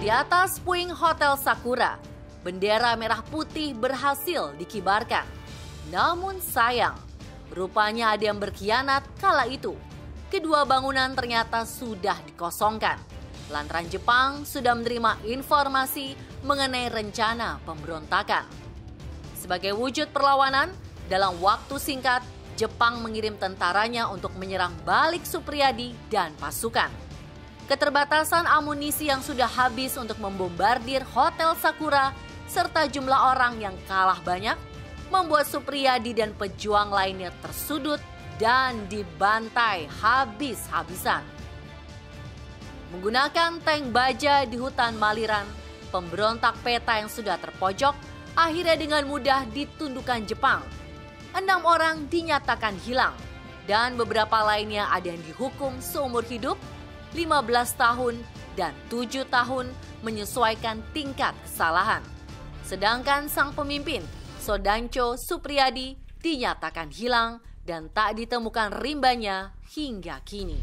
Di atas puing Hotel Sakura, bendera merah putih berhasil dikibarkan. Namun sayang, rupanya ada yang berkhianat kala itu. Kedua bangunan ternyata sudah dikosongkan. Lantaran Jepang sudah menerima informasi mengenai rencana pemberontakan. Sebagai wujud perlawanan, dalam waktu singkat, Jepang mengirim tentaranya untuk menyerang balik Suprijadi dan pasukan. Keterbatasan amunisi yang sudah habis untuk membombardir Hotel Sakura serta jumlah orang yang kalah banyak membuat Suprijadi dan pejuang lainnya tersudut dan dibantai habis-habisan. Menggunakan tank baja di hutan Maliran, pemberontak PETA yang sudah terpojok akhirnya dengan mudah ditundukkan Jepang. 6 orang dinyatakan hilang dan beberapa lainnya ada yang dihukum seumur hidup, 15 tahun dan 7 tahun menyesuaikan tingkat kesalahan. Sedangkan sang pemimpin, Sodancho Suprijadi, dinyatakan hilang dan tak ditemukan rimbanya hingga kini.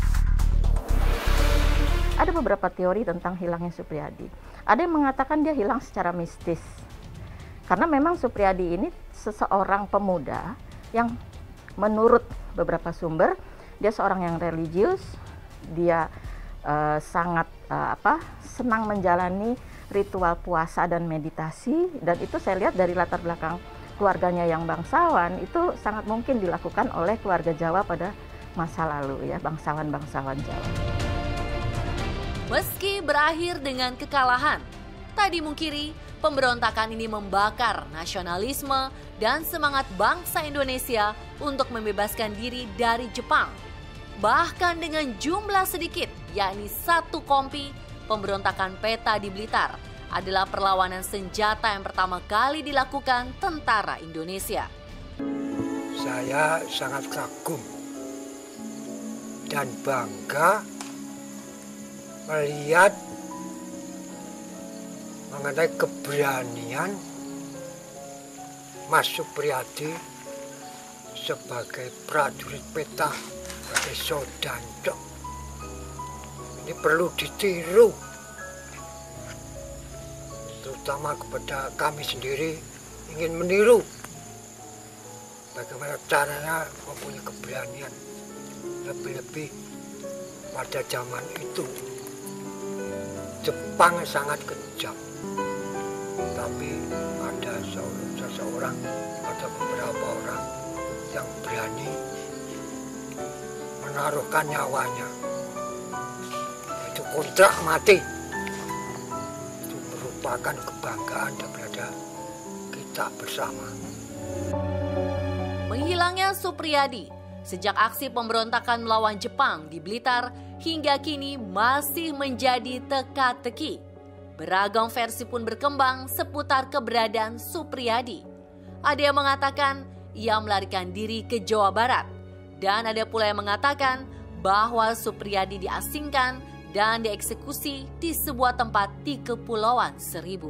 Ada beberapa teori tentang hilangnya Suprijadi. Ada yang mengatakan dia hilang secara mistis. Karena memang Suprijadi ini seseorang pemuda yang menurut beberapa sumber, dia seorang yang religius, dia sangat senang menjalani ritual puasa dan meditasi, dan itu saya lihat dari latar belakang keluarganya yang bangsawan, itu sangat mungkin dilakukan oleh keluarga Jawa pada masa lalu ya, bangsawan-bangsawan Jawa. Meski berakhir dengan kekalahan, tak dimungkiri pemberontakan ini membakar nasionalisme dan semangat bangsa Indonesia untuk membebaskan diri dari Jepang. Bahkan dengan jumlah sedikit, yakni 1 kompi, pemberontakan PETA di Blitar adalah perlawanan senjata yang pertama kali dilakukan tentara Indonesia. Saya sangat kagum dan bangga melihat mengenai keberanian Mas Suprijadi sebagai prajurit PETA, sebagai Sodancho. Ini perlu ditiru, terutama kepada kami sendiri ingin meniru bagaimana caranya mempunyai keberanian, lebih-lebih pada zaman itu. Jepang sangat kejam, tapi ada seseorang, ada beberapa orang yang berani menaruhkan nyawanya. Itu kontrak mati. Itu merupakan kebanggaan daripada kita bersama. Menghilangnya Suprijadi sejak aksi pemberontakan melawan Jepang di Blitar hingga kini masih menjadi teka-teki. Beragam versi pun berkembang seputar keberadaan Suprijadi. Ada yang mengatakan ia melarikan diri ke Jawa Barat, dan ada pula yang mengatakan bahwa Suprijadi diasingkan dan dieksekusi di sebuah tempat di Kepulauan Seribu.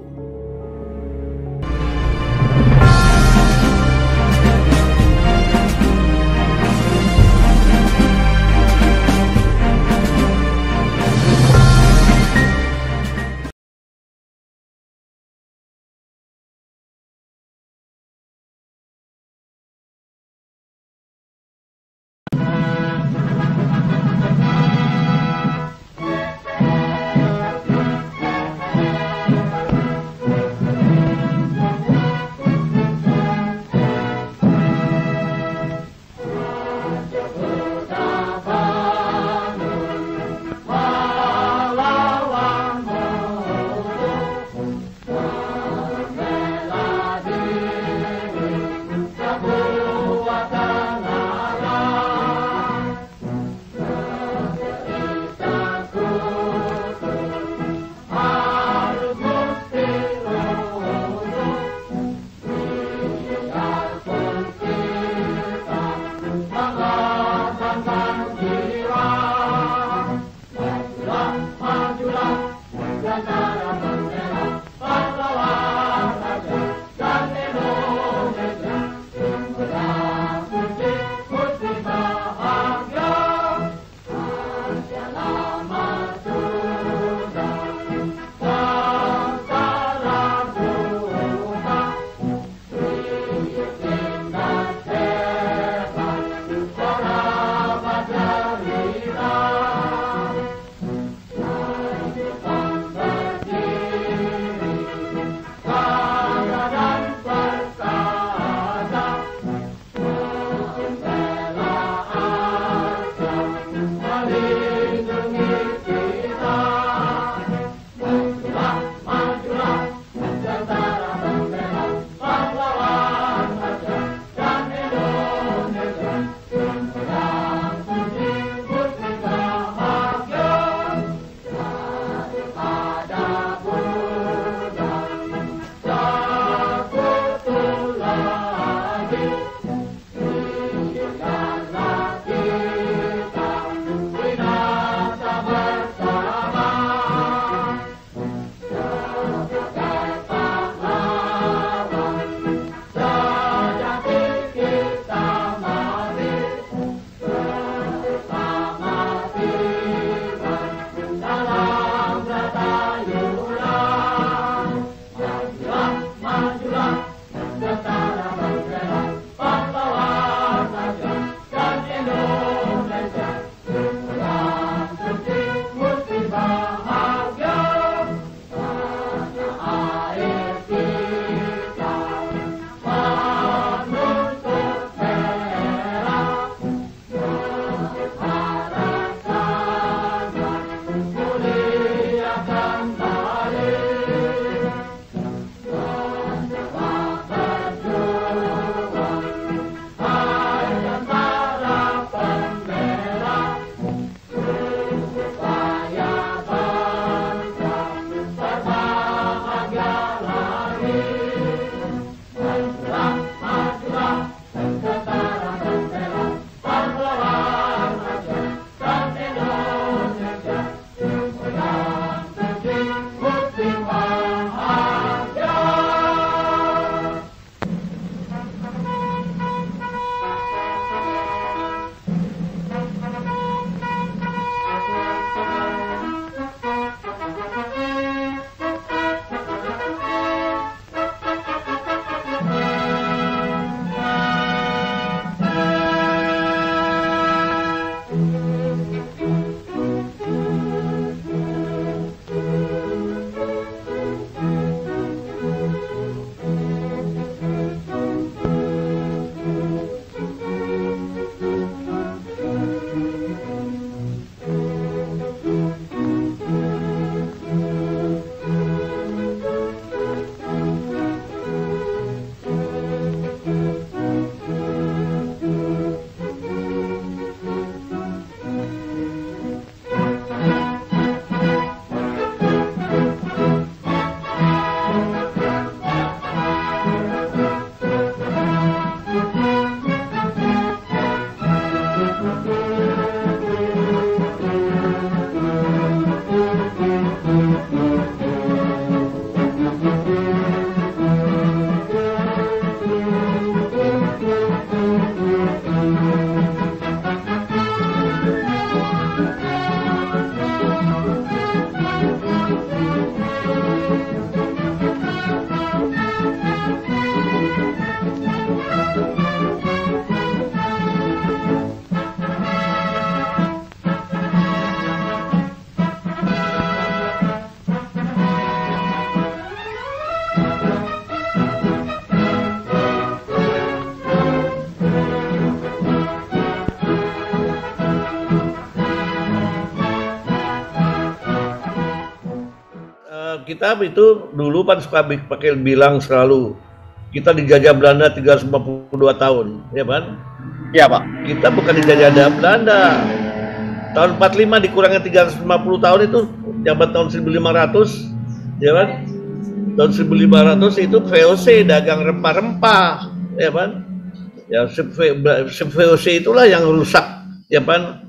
kita itu dulu kan suka pakai bilang selalu kita dijajah Belanda 352 tahun, ya kan? Iya, Pak. Kita bukan dijajah Belanda. Tahun 45 dikurangi 350 tahun itu jabat tahun 1500, ya kan? Tahun 1500 itu VOC, dagang rempah-rempah, ya kan? Ya, VOC itulah yang rusak, ya kan?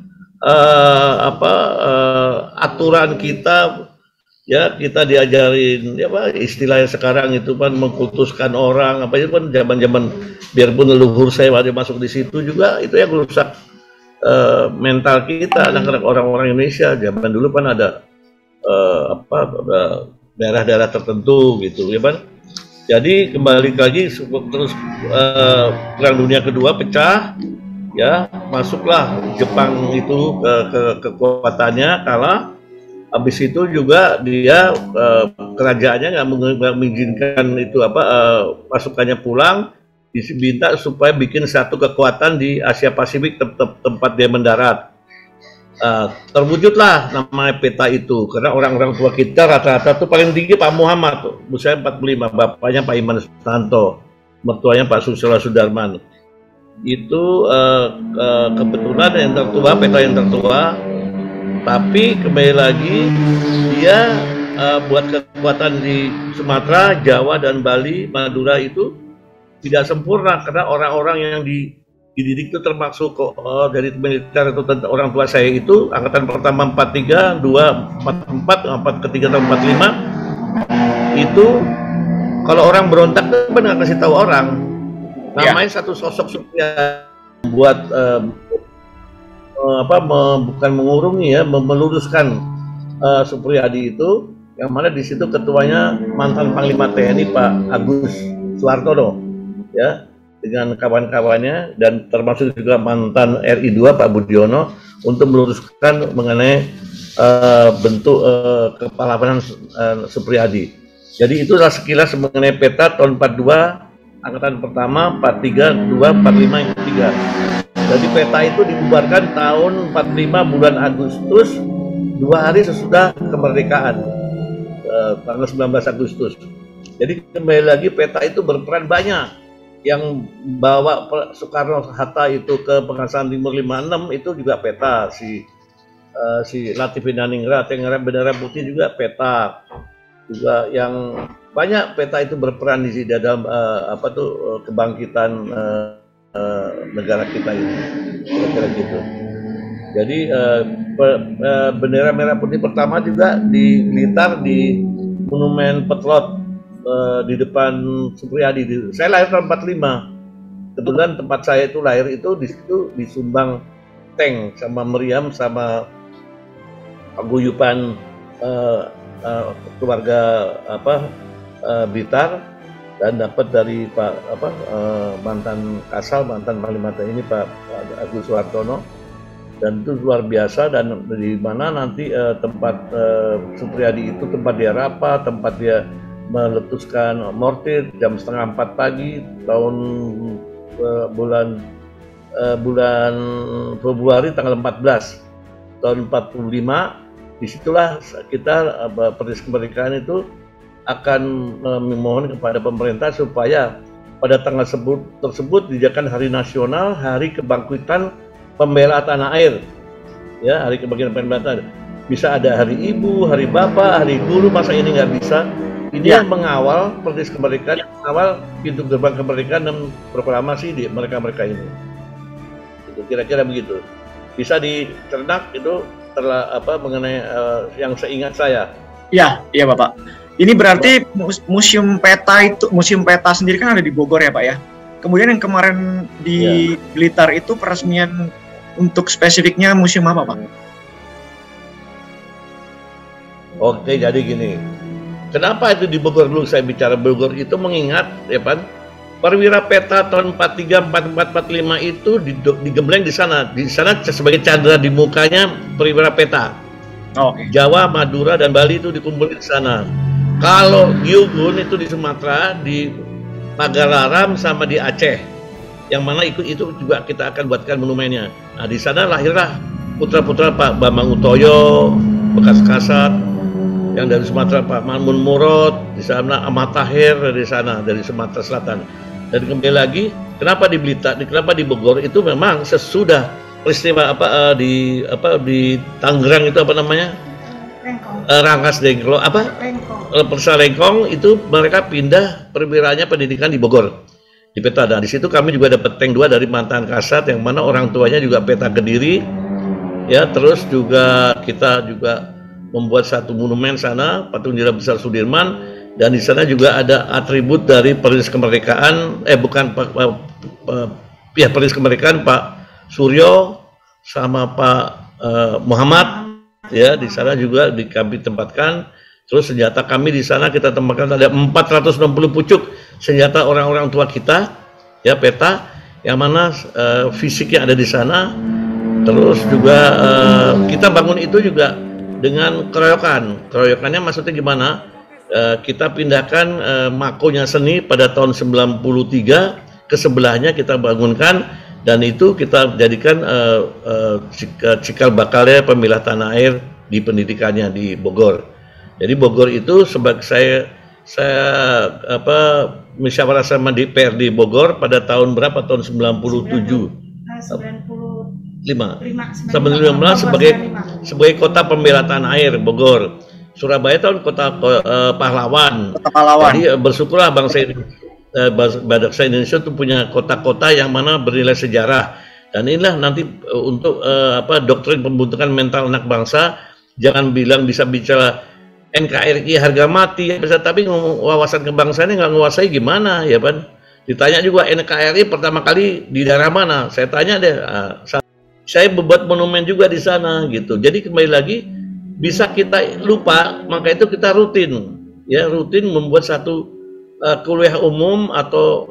Aturan kita, ya kita diajarin, ya Pak, istilahnya sekarang itu kan mengkultuskan orang, apa itu kan zaman-zaman, biarpun leluhur saya waktu masuk di situ juga itu yang rusak mental kita, anak-anak orang-orang Indonesia. Zaman dulu kan ada daerah-daerah tertentu gitu, ya kan. Jadi kembali lagi terus Perang Dunia Kedua pecah. Ya, masuklah Jepang itu ke kekuatannya, kalah. Habis itu juga dia kerajaannya nggak mengizinkan itu pasukannya pulang, diminta supaya bikin satu kekuatan di Asia Pasifik tempat dia mendarat. Terwujudlah namanya peta itu, karena orang-orang tua kita rata-rata tuh paling tinggi Pak Muhammad tuh, usia 45, bapaknya Pak Iman Sutanto, mertuanya Pak Susilo Sudarman. Itu kebetulan yang tertua, peta yang tertua, tapi kembali lagi dia buat kekuatan di Sumatera, Jawa dan Bali, Madura itu tidak sempurna karena orang-orang yang dididik itu termasuk dari militer itu orang tua saya itu angkatan pertama 43, 2 44, ketiga tahun 45 itu kalau orang berontak itu benar kasih tahu orang. Namanya satu sosok supaya buat bukan mengurungi ya, meluruskan Supriyadi itu, yang mana di situ ketuanya mantan Panglima TNI Pak Agus Suwartono, ya, dengan kawan-kawannya, dan termasuk juga mantan RI 2 Pak Budiono untuk meluruskan mengenai bentuk kepahlawanan Supriyadi. Jadi itulah sekilas mengenai peta tahun 42. Angkatan pertama, 43, 2, 45, yang ketiga. Jadi peta itu dibubarkan tahun 45 bulan Agustus, 2 hari sesudah kemerdekaan, tanggal 19 Agustus. Jadi kembali lagi peta itu berperan banyak. Yang bawa Soekarno-Hatta itu ke Pengasahan Timur 56 itu juga peta. Si Latifindiningrat yang bendera putih juga peta. Juga yang banyak peta itu berperan di dalam kebangkitan negara kita ini, kira-kira gitu. Jadi bendera merah putih pertama juga di Blitar di Monumen Petrot di depan Supriyadi. Saya lahir tahun 45. Kebetulan tempat saya itu lahir itu di situ disumbang tank sama meriam sama paguyuban keluarga Blitar, dan dapat dari mantan Kasal, mantan Panglima TNI Pak Agus Suwartono, dan itu luar biasa. Dan di mana nanti tempat Supriyadi itu tempat dia rapat, tempat dia meletuskan mortir jam 3:30 pagi tahun bulan Februari tanggal 14 tahun 45. Disitulah kita Persis Kemerdekaan itu akan memohon kepada pemerintah supaya pada tanggal tersebut dijadikan hari nasional, hari kebangkitan pembela tanah air, ya, hari kebangkitan pembela tanah air. Bisa ada hari ibu, hari bapak, hari guru, masa ini nggak bisa? Ini yang mengawal Persis Kemerdekaan, mengawal pintu gerbang kemerdekaan dan proklamasi di mereka-mereka ini. Itu kira-kira begitu. Bisa dicernak itu mengenai yang seingat saya. Iya, iya Bapak. Ini berarti museum peta sendiri kan ada di Bogor ya Pak ya. Kemudian yang kemarin di Blitar itu peresmian untuk spesifiknya museum apa Pak? Oke, jadi gini. Kenapa itu di Bogor dulu saya bicara Bogor itu mengingat ya Pak, perwira peta tahun 43, 44, 45 itu digembleng di sana. Di sana sebagai candra di mukanya perwira peta. Jawa, Madura, dan Bali itu dikumpulkan di sana. Kalau Gyugun itu di Sumatera, di Pagalaram sama di Aceh. Yang mana itu juga kita akan buatkan monumennya. Nah, di sana lahirlah putra-putra Pak Bambang Utoyo, bekas Kasat, yang dari Sumatera Pak Mamun Murad, di sana Ahmad Tahir dari sana, dari Sumatera Selatan. Dan kembali lagi, kenapa di Blitar, kenapa di Bogor itu memang sesudah peristiwa di Tangerang itu apa namanya? Rangkas Dengklok Persa Lengkong itu mereka pindah perwiranya pendidikan di Bogor di Peta. Dan di situ kami juga dapat tank 2 dari mantan Kasat yang mana orang tuanya juga Peta Kediri ya. Terus juga kita juga membuat satu monumen sana, patung Jenderal Besar Sudirman, dan di sana juga ada atribut dari Perintis Kemerdekaan Perintis Kemerdekaan Pak Suryo sama Pak Muhammad ya. Di sana juga kami tempatkan. Terus senjata kami di sana kita tempatkan ada 460 pucuk senjata orang-orang tua kita ya, Peta, yang mana fisiknya ada di sana. Terus juga kita bangun itu juga dengan keroyokan. Keroyokannya maksudnya gimana? Kita pindahkan makonya seni pada tahun 93 ke sebelahnya kita bangunkan, dan itu kita jadikan cikal bakalnya pemilah tanah air di pendidikannya di Bogor. Jadi Bogor itu sebagai saya musyawarah sama DPRD Bogor pada tahun berapa? Tahun 97. 95 sebagai kota pembela tanah air Bogor. Surabaya tahun kota pahlawan. Kota pahlawan. Jadi bersyukurlah bangsa Indonesia itu punya kota-kota yang mana bernilai sejarah. Dan inilah nanti untuk doktrin pembentukan mental anak bangsa. Jangan bilang bisa bicara NKRI harga mati, tapi wawasan kebangsaannya nggak nguasai gimana ya kan? Ditanya juga NKRI pertama kali di daerah mana? Saya tanya deh. Saya membuat monumen juga di sana gitu. Jadi kembali lagi bisa kita lupa, maka itu kita rutin membuat satu kuliah umum atau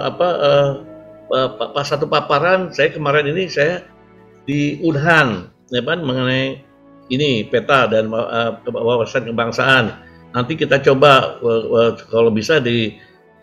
satu paparan. Saya kemarin ini saya di Unhan ya kan, mengenai ini Peta dan wawasan kebangsaan. Nanti kita coba kalau bisa di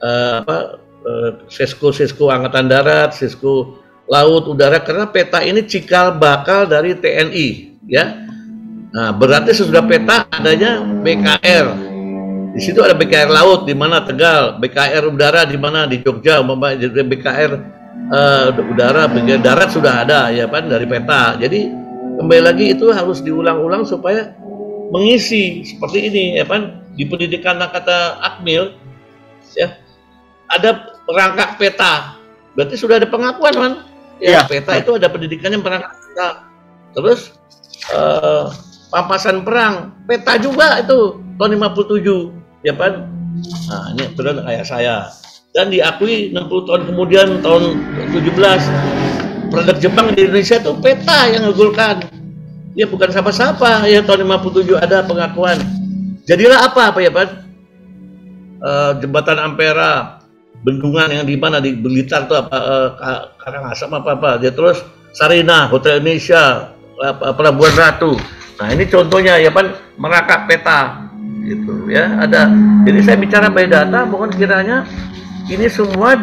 Sesko Angkatan Darat, Sesko Laut, Udara, karena Peta ini cikal bakal dari TNI ya. Nah, berarti sesudah Peta adanya BKR. Di situ ada BKR Laut di mana Tegal, BKR Udara di mana di Jogja, BKR Udara, BKR Darat sudah ada ya kan dari Peta. Jadi kembali lagi itu harus diulang-ulang supaya mengisi seperti ini ya kan. Di pendidikan kata Akmil ya ada perangkat Peta, berarti sudah ada pengakuan kan ya, Peta itu ada pendidikannya perangkat Peta. Terus pampasan perang Peta juga itu tahun 57 ya kan. Nah ini benar kayak saya, dan diakui 60 tahun kemudian tahun 17 produk Jepang di Indonesia itu Peta yang ngegulkan. Ya bukan siapa-siapa ya, tahun 57 ada pengakuan. Jadilah apa ya Pak? Jembatan Ampera, bendungan yang di mana di Blitar itu Karangasem apa. Dia terus Sarina, Hotel Indonesia, Pelabuhan Ratu. Nah ini contohnya ya Pak, Merakak Peta gitu ya ada. Jadi saya bicara by data, mohon kiranya ini semua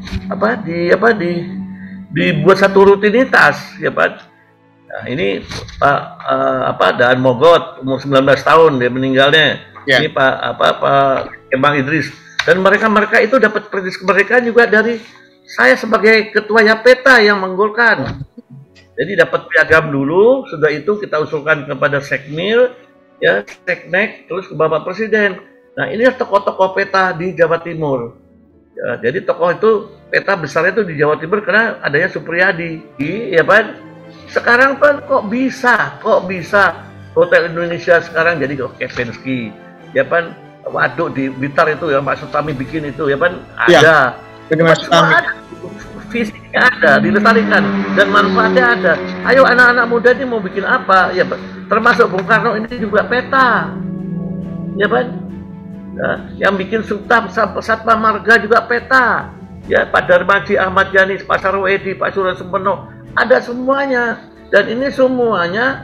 dibuat satu rutinitas ya Pak. Nah, ini Pak Daan Mogot umur 19 tahun dia meninggalnya. Yeah. Ini Pak Kembang Idris, dan mereka itu dapat Perintis Kemerdekaan juga dari saya sebagai ketua Peta yang menggolkan. Jadi dapat piagam dulu, sudah itu kita usulkan kepada Sekmil ya, Seknek, terus ke Bapak Presiden. Nah, ini tokoh-tokoh Peta di Jawa Timur. Ya, jadi tokoh itu Peta besarnya itu di Jawa Timur karena adanya Supriyadi, ya Pak. Sekarang Pak kok bisa Hotel Indonesia sekarang jadi Kempinski, ya Pak. Waduk di Blitar itu ya Pak Sutami bikin itu ya Pak, ada. Ada. Fisiknya ada, dilestarikan dan manfaatnya ada. Ayo anak-anak muda ini mau bikin apa ya Pak? Termasuk Bung Karno ini juga Peta, ya Pak. Nah, yang bikin Satpam Marga juga Peta. Ya Pak Darmaji, Ahmad Yani, Pak Sarwoedi, Pak Surya Sempeno, ada semuanya. Dan ini semuanya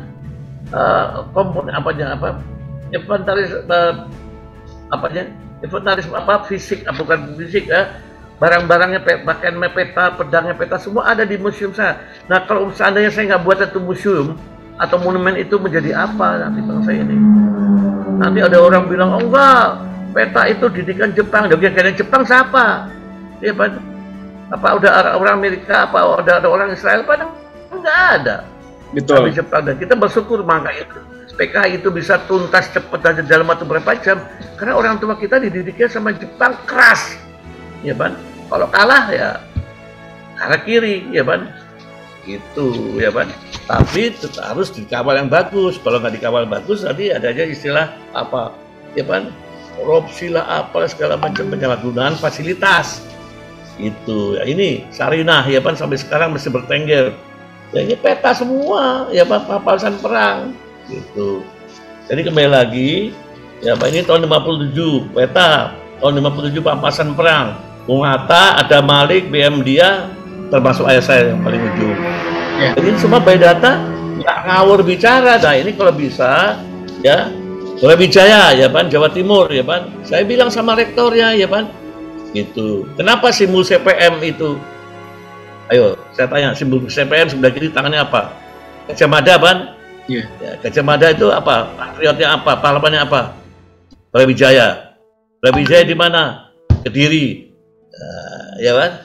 inventaris fisik, bukan fisik ya. Barang-barangnya, pakaian Peta, pedangnya Peta, semua ada di museum saya. Nah kalau seandainya saya nggak buat satu museum atau monumen, itu menjadi apa nanti bangsa ini? nanti ada orang bilang, oh enggak, peta itu didikan Jepang. Yang Jepang siapa? Ya, apa udah orang Amerika, apa ada orang Israel? Apa enggak ada. Betul. Tapi Jepang, dan kita bersyukur maka itu PKI itu bisa tuntas cepat dan dalam waktu berapa jam, karena orang tua kita dididiknya sama Jepang keras, ya kan? Kalau kalah ya arah kiri, ya kan? Gitu, ya kan? Tapi harus dikawal yang bagus. Kalau nggak dikawal bagus, nanti ada aja istilah apa, ya kan? Korupsi lah, apa segala macam penyalahgunaan fasilitas. Itu, ya ini Sarinah, ya kan? Sampai sekarang masih bertengger. Ya ini peta semua, ya Pak, papasan perang. Gitu. Jadi kembali lagi, ya Pak, ini tahun 57 peta, tahun 57 pampasan perang. Bung Hatta, ada Malik, BM dia, termasuk ayah saya yang paling ujung. Ya. Jadi semua by data, nggak ngawur bicara. Nah ini kalau bisa, ya Brawijaya, ya Pak, Jawa Timur, ya Pak. Saya bilang sama rektornya, ya Pak, gitu. Kenapa simbol CPM itu? Ayo, saya tanya, simbol CPM sebelah kiri tangannya apa? Gajah Mada, Pak. Iya. Ya, Gajah Mada itu apa? Patriotnya apa? Pahlawannya apa? Brawijaya. Brawijaya di mana? Kediri. Ya kan?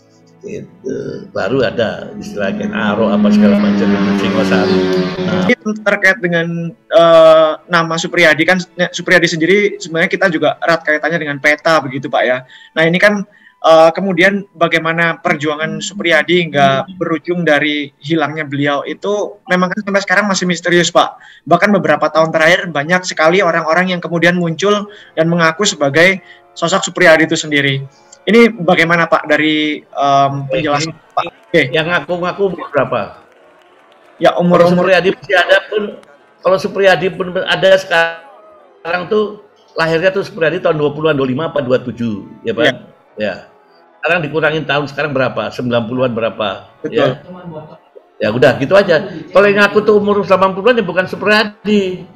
Itu baru ada istilah Ken Aro apa segala macam itu Singosari. Nah, ini terkait dengan nama Suprijadi, kan Suprijadi sendiri sebenarnya kita juga erat kaitannya dengan peta begitu Pak ya. Nah ini kan kemudian bagaimana perjuangan Suprijadi hingga berujung dari hilangnya beliau itu memang kan sampai sekarang masih misterius Pak. Bahkan beberapa tahun terakhir banyak sekali orang-orang yang kemudian muncul dan mengaku sebagai sosok Suprijadi itu sendiri. Ini bagaimana Pak dari penjelasan Pak? Okay. Yang ngaku-ngaku berapa? Ya umur-umur Suprijadi masih ada pun, kalau Suprijadi pun ada sekarang tuh lahirnya tuh Suprijadi tahun 20-an, 25 apa 27 ya Pak? Ya. Sekarang dikurangin tahun sekarang berapa? 90-an berapa? Betul. Ya udah gitu aja. Kalau yang ngaku tuh umur 80-an ya bukan Suprijadi.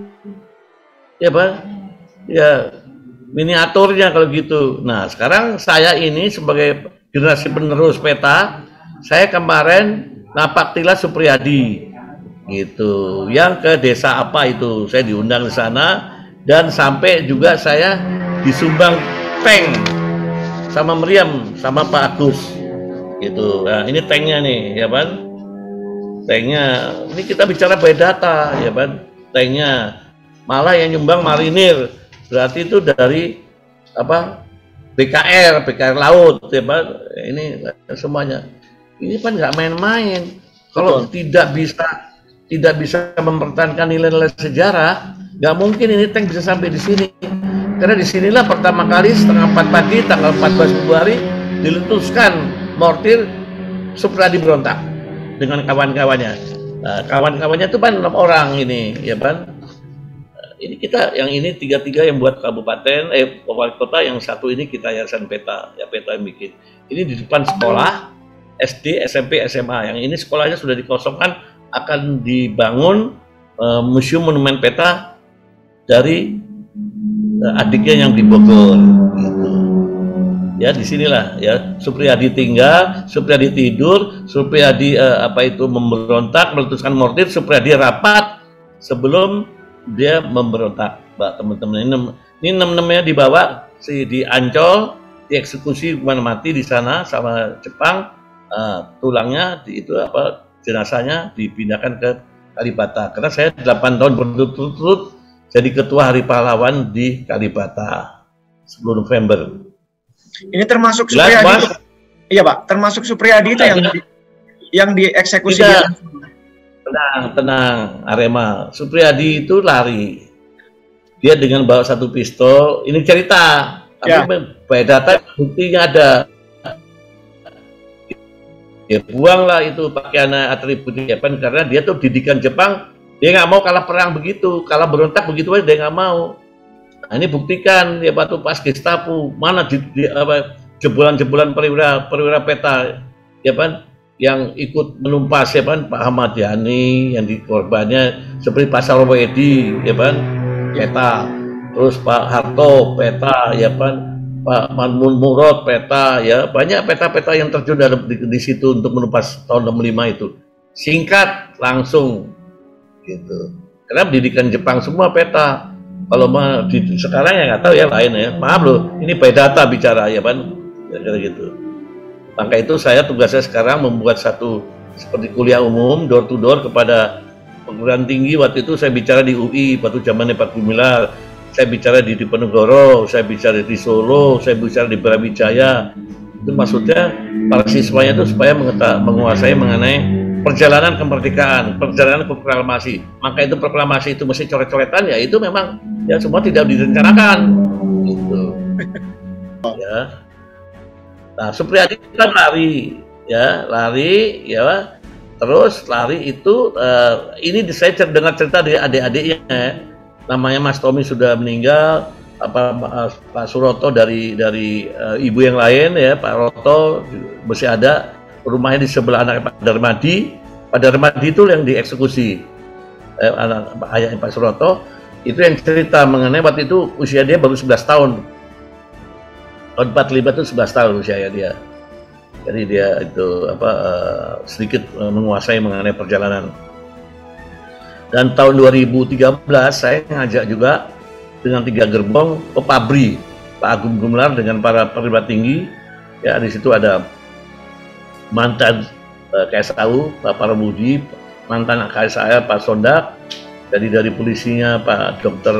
Ya Pak? Ya miniaturnya kalau gitu. Nah sekarang saya ini sebagai generasi penerus peta, saya kemarin napak tilas Suprijadi gitu. Yang ke desa apa itu? Saya diundang ke sana dan sampai juga saya disumbang tank sama Meriam sama Pak Agus gitu. Nah ini tanknya nih ya kan, tanknya ini kita bicara by data ya kan, tanknya malah yang nyumbang marinir, berarti itu dari apa BKR laut ya Pak. Ini semuanya ini kan nggak main-main. Kalau tidak bisa mempertahankan nilai-nilai sejarah, nggak mungkin ini tank bisa sampai di sini. Karena disinilah pertama kali setengah 4 pagi tanggal 14 Februari diletuskan mortir Suprijadi berontak dengan kawan-kawannya. Nah, kawan-kawannya itu kan 6 orang ini, ya kan? Ini kita yang ini 3 yang buat kabupaten, wali kota, yang satu ini kita yayasan peta, ya peta yang bikin. Ini di depan sekolah SD, SMP, SMA. Yang ini sekolahnya sudah dikosongkan, akan dibangun museum monumen peta dari adiknya yang di Bogor gitu. Ya disinilah ya Suprijadi tinggal, Suprijadi tidur, Suprijadi memberontak, meletuskan mortir, Suprijadi rapat sebelum dia memberontak, Mbak, teman-teman. Ini 6-6-nya dibawa di Ancol, dieksekusi hukuman mati di sana sama Jepang, tulangnya jenazahnya dipindahkan ke Kalibata. Karena saya 8 tahun berturut-turut jadi ketua Hari Pahlawan di Kalibata 10 November. Ini termasuk Suprijadi. Iya Pak, termasuk Suprijadi itu yang dieksekusi. Tenang, Arema. Suprijadi itu lari. Dia dengan bawa satu pistol. Ini cerita, tapi by data buktinya ada. Ya buanglah itu pakaian atribut Jepang karena dia tuh didikan Jepang. Dia nggak mau kalah perang begitu, kalah berontak begitu aja dia nggak mau. Nah ini buktikan ya Pak, pas Gestapo mana jebolan-jebolan perwira peta ya Pak, yang ikut menumpas ya Pak, Pak Ahmad Yani yang dikorbannya seperti Pak Sarwo Edi ya Pak, peta, terus Pak Harto peta ya Pak, Pak Manmun Murad peta ya, banyak peta-peta yang terjun di situ untuk menumpas tahun 65 itu. Singkat langsung gitu. Karena pendidikan Jepang semua peta. Kalau sekarang ya nggak tahu ya lain ya. Maaf loh, ini by data bicara ya kan, kira-kira gitu. Maka itu saya tugasnya sekarang membuat satu seperti kuliah umum door to door kepada perguruan tinggi. Waktu itu saya bicara di UI waktu zamannya Pak Gumilar, saya bicara di Diponegoro, saya bicara di Solo, saya bicara di Brawijaya. Itu maksudnya para siswanya itu supaya menguasai mengenai perjalanan kemerdekaan, perjalanan ke proklamasi. Maka itu proklamasi itu mesti coret-coretan ya, itu memang ya semua tidak direncanakan gitu. Ya. Nah, Supriyadi kan lari ya, terus lari itu ini saya dengar cerita dari adik-adiknya, namanya Mas Tommy sudah meninggal, Pak Suroto dari ibu yang lain ya, Pak Roto masih ada, rumahnya di sebelah anak Pak Darmadi. Pak Darmadi itu yang dieksekusi, anak ayahnya Pak Suroto itu yang cerita mengenai waktu itu usia dia baru 11 tahun. Tahun 45 itu 11 tahun usia dia. Jadi dia itu sedikit menguasai mengenai perjalanan. Dan tahun 2013 saya ngajak juga dengan 3 gerbong ke Pabri, Pak Agung Gumelar dengan para pejabat tinggi. Ya di situ ada mantan KSAU Pak Parabudi, mantan KSA Pak Sondak, dari polisinya Pak Dokter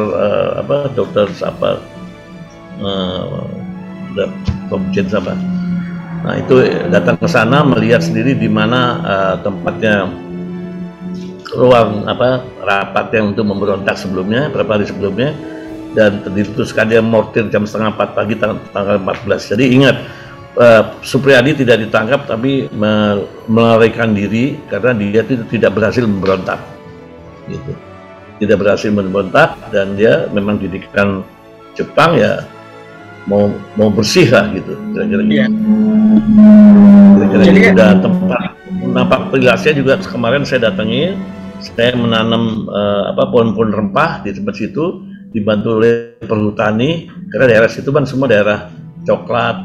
Komjen siapa. Nah itu datang ke sana melihat sendiri di mana tempatnya ruang rapat yang untuk memberontak sebelumnya, beberapa hari sebelumnya, dan diputuskan dia mortir jam setengah 4 pagi tanggal 14. Jadi ingat, Supriyadi tidak ditangkap tapi melarikan diri karena dia tidak berhasil memberontak, gitu. Tidak berhasil memberontak dan dia memang didikan Jepang ya mau bersih lah gitu, kira-kira gitu. Kira-kira gitu. Dan tempat nampak perilasnya juga kemarin saya datangi, saya menanam pohon-pohon rempah di tempat situ dibantu oleh perhutani karena daerah situ kan semua daerah coklat,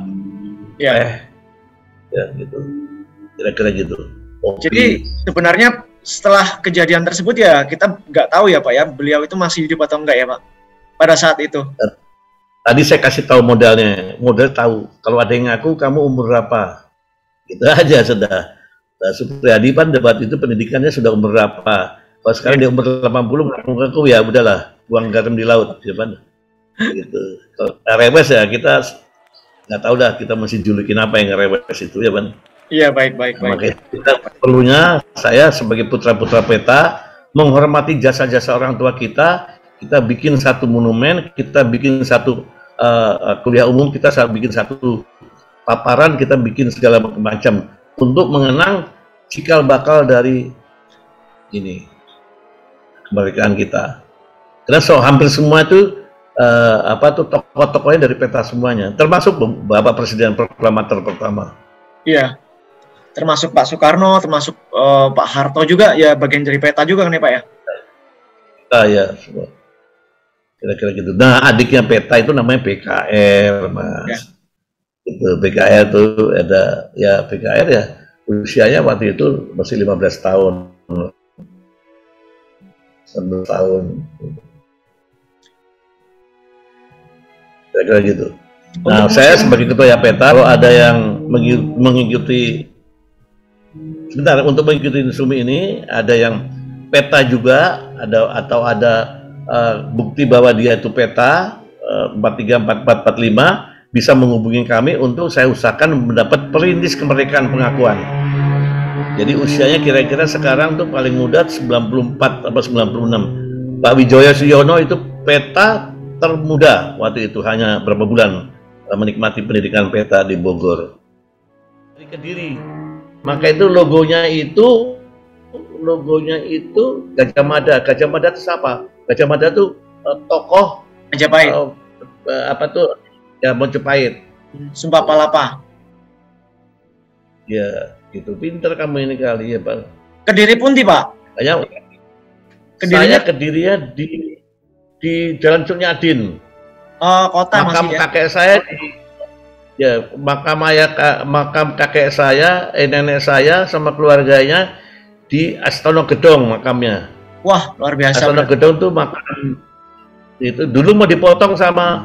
ya gitu, kira-kira gitu. Jadi sebenarnya setelah kejadian tersebut ya kita nggak tahu ya Pak ya, beliau itu masih hidup atau enggak ya Pak pada saat itu. Tadi saya kasih tahu model tahu kalau ada yang ngaku kamu umur berapa, gitu aja sudah. Nah, Supriyadi kan debat itu pendidikannya sudah umur berapa. Kalau sekarang dia umur 80 ngaku ya udahlah, buang garam di laut, ya kan? Gitu. Kalau rewes ya kita nggak tahu dah, kita mesti julukin apa yang rewes itu ya kan? Iya baik. Makanya kita perlunya saya sebagai putra-putra peta menghormati jasa-jasa orang tua kita bikin satu monumen, kita bikin satu kuliah umum, kita bikin satu paparan, kita bikin segala macam untuk mengenang cikal bakal dari ini kemerdekaan kita. Karena hampir semua itu tokoh-tokohnya dari peta semuanya, termasuk Bapak Presiden Proklamator pertama. Iya, termasuk Pak Soekarno, termasuk Pak Harto juga ya, bagian dari peta juga kan ya Pak ya? Ya, semua. Kira-kira gitu. Nah, adiknya peta itu namanya PKR, Mas. Ya. Itu PKR itu ada ya, PKR ya usianya waktu itu masih 15 tahun. 11 tahun. Kira-kira gitu. Nah, saya sebagai ketua peta, kalau ada yang mengikuti, sebentar, untuk mengikuti Sumi ini, ada yang peta juga, ada bukti bahwa dia itu peta, 434445, bisa menghubungi kami untuk saya usahakan mendapat perintis kemerdekaan pengakuan. Jadi usianya kira-kira sekarang tuh paling muda 94 atau 96. Pak Wijaya Suyono itu peta termuda waktu itu, hanya berapa bulan menikmati pendidikan peta di Bogor. Dari Kediri. Maka itu logonya itu Gajah Mada. Gajah Mada itu siapa? Gajah Mada itu tokoh Majapahit. Ya, Majapahit. Sumpah Palapa. Ya, gitu. Pinter kamu ini kali ya, Pak. Kediri pun Pak. Saya Kedirinya di Jalan Cunyadin. Kota makam masih ya? Kakek saya makam kakek saya, nenek saya sama keluarganya di Astono Gedong makamnya. Wah, luar biasa. Astono Gedong tuh makam Itu dulu mau dipotong sama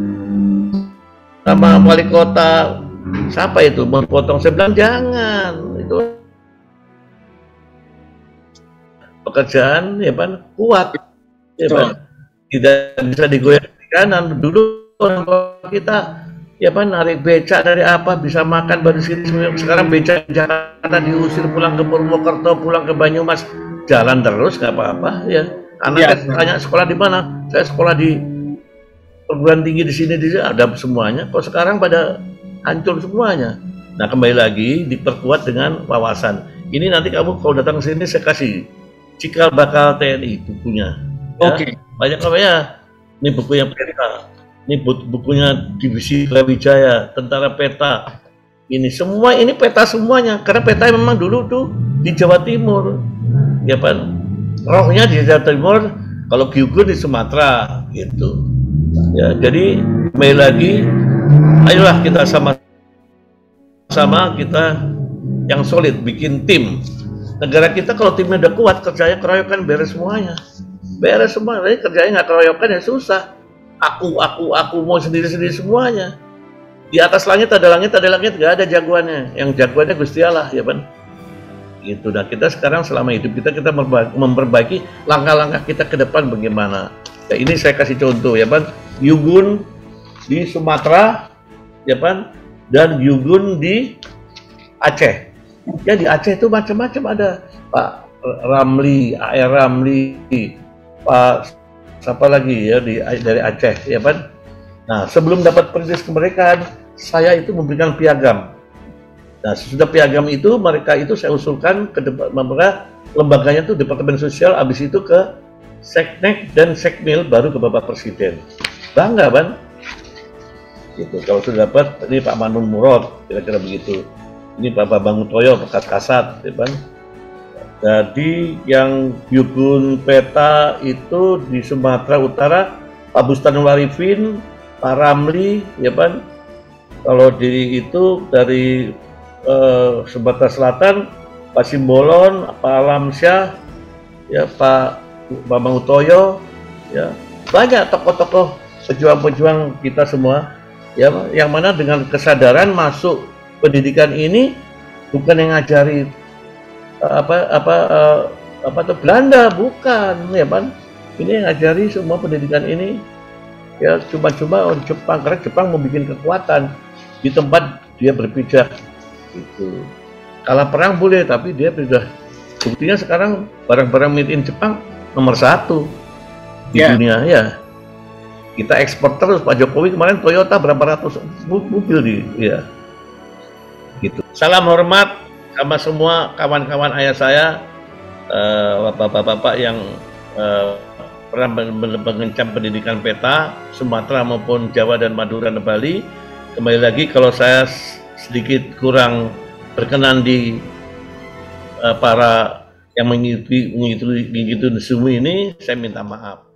wali kota, siapa itu mau dipotong, saya bilang jangan, itu pekerjaan ya kan kuat, ya kan tidak bisa digoyang di kanan. Dulu orang tua kita ya kan narik becak dari apa bisa makan baru sini. Sekarang becak Jakarta diusir, pulang ke Purwokerto, pulang ke Banyumas, jalan terus nggak apa-apa ya. Anak tanya sekolah di mana, saya sekolah di perguruan tinggi di sini ada semuanya. Kok sekarang pada hancur semuanya. Nah kembali lagi diperkuat dengan wawasan. Ini nanti kamu kalau datang ke sini saya kasih cikal bakal TNI bukunya. Ya. Oke. Banyak namanya. Ini bukunya peta. Ini bukunya Divisi Brawijaya, Tentara Peta. Ini semua ini peta semuanya. Karena peta memang dulu tuh di Jawa Timur, ya kan. Rohnya di Jawa Timur, kalau Gyugun di Sumatera, gitu. Ya, jadi kembali lagi, ayolah kita sama-sama kita yang solid, bikin tim. Negara kita kalau timnya udah kuat, kerjanya keroyokan beres semuanya. Beres semua, jadi kerjanya nggak keroyokan ya susah. Aku mau sendiri-sendiri semuanya. Di atas langit ada langit, nggak ada jagoannya. Yang jagoannya Gusti Allah, ya kan? Gitu. Nah kita sekarang selama hidup kita memperbaiki langkah-langkah kita ke depan bagaimana. Ya, ini saya kasih contoh ya kan, Yugun di Sumatera, ya kan, dan Yugun di Aceh. Ya di Aceh itu macam-macam ada Pak Ramli, AR Ramli, Pak siapa lagi ya dari Aceh, ya kan. Nah sebelum dapat perintis kemerdekaan, saya itu memberikan piagam. Nah, sesudah piagam itu, mereka itu saya usulkan ke lembaganya itu Departemen Sosial, habis itu ke Seknek dan Sekmil, baru ke Bapak Presiden. Bangga, Ban? Gitu. Kalau sudah dapat, ini Pak Manun Murad, kira-kira begitu. Ini Pak Bambang Utoyo, bekas Kasat, ya, Ban? Jadi yang Yugun Peta itu di Sumatera Utara, Pak Bustanul Arifin, Pak Ramli, ya, Ban? Kalau di itu dari Sumatera Selatan, Pak Simbolon, Pak Alamsyah, ya Pak Bambang Utoyo, ya banyak tokoh-tokoh pejuang-pejuang kita semua, ya yang mana dengan kesadaran masuk pendidikan ini bukan yang ngajari Belanda, bukan, ya kan? Ini yang ngajari semua pendidikan ini, ya cuma-cuma orang Jepang, karena Jepang mau bikin kekuatan di tempat dia berpijak. Itu kalah perang boleh, tapi dia sudah buktinya sekarang barang-barang made in Jepang nomor 1 di dunia ya. Kita ekspor terus. Pak Jokowi kemarin Toyota berapa ratus mobil ya. Gitu. Salam hormat sama semua kawan-kawan ayah saya, bapak-bapak yang pernah mengencam pendidikan peta Sumatera maupun Jawa dan Madura dan Bali. Kembali lagi kalau saya sedikit kurang berkenan di para yang mengikuti semua ini, saya minta maaf.